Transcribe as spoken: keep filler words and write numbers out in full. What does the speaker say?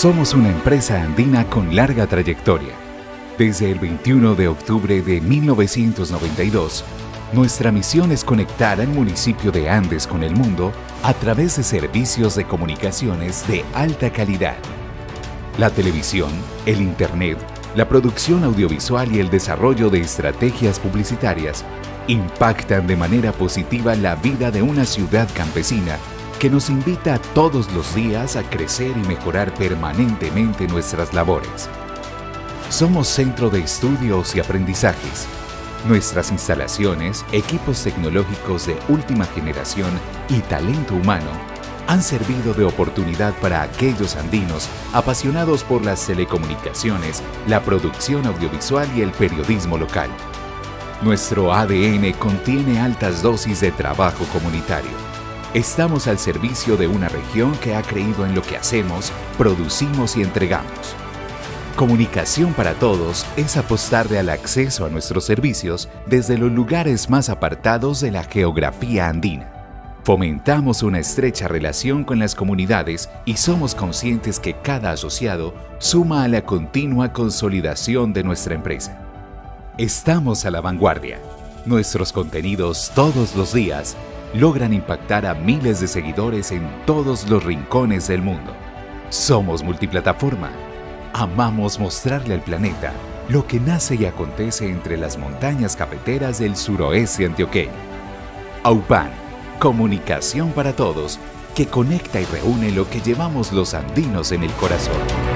Somos una empresa andina con larga trayectoria. Desde el veintiuno de octubre de mil novecientos noventa y dos, nuestra misión es conectar al municipio de Andes con el mundo a través de servicios de comunicaciones de alta calidad. La televisión, el Internet, la producción audiovisual y el desarrollo de estrategias publicitarias impactan de manera positiva la vida de una ciudad campesina que nos invita todos los días a crecer y mejorar permanentemente nuestras labores. Somos centro de estudios y aprendizajes. Nuestras instalaciones, equipos tecnológicos de última generación y talento humano han servido de oportunidad para aquellos andinos apasionados por las telecomunicaciones, la producción audiovisual y el periodismo local. Nuestro A D N contiene altas dosis de trabajo comunitario. Estamos al servicio de una región que ha creído en lo que hacemos, producimos y entregamos. Comunicación para Todos es apostarle al acceso a nuestros servicios desde los lugares más apartados de la geografía andina. Fomentamos una estrecha relación con las comunidades y somos conscientes que cada asociado suma a la continua consolidación de nuestra empresa. Estamos a la vanguardia. Nuestros contenidos todos los días logran impactar a miles de seguidores en todos los rincones del mundo. Somos multiplataforma. Amamos mostrarle al planeta lo que nace y acontece entre las montañas cafeteras del suroeste antioqueño. AUPAN, comunicación para todos, que conecta y reúne lo que llevamos los andinos en el corazón.